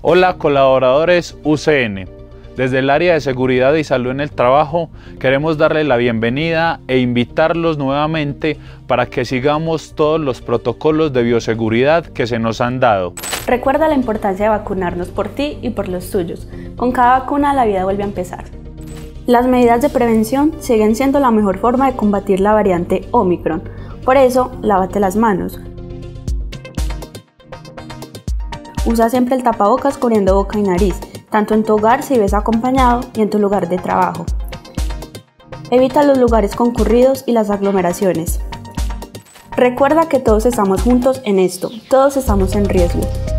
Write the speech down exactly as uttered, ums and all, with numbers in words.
Hola colaboradores U C N. Desde el área de seguridad y salud en el trabajo queremos darles la bienvenida e invitarlos nuevamente para que sigamos todos los protocolos de bioseguridad que se nos han dado. Recuerda la importancia de vacunarnos por ti y por los tuyos. Con cada vacuna la vida vuelve a empezar. Las medidas de prevención siguen siendo la mejor forma de combatir la variante Omicron. Por eso, lávate las manos. Usa siempre el tapabocas cubriendo boca y nariz, tanto en tu hogar si ves acompañado y en tu lugar de trabajo. Evita los lugares concurridos y las aglomeraciones. Recuerda que todos estamos juntos en esto, todos estamos en riesgo.